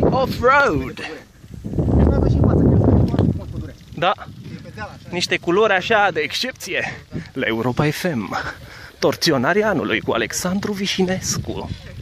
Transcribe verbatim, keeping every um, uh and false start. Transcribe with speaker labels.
Speaker 1: Off-road! Da, niște culori așa de excepție la Europa F M. Torționarii anului cu Alexandru Vișinescu.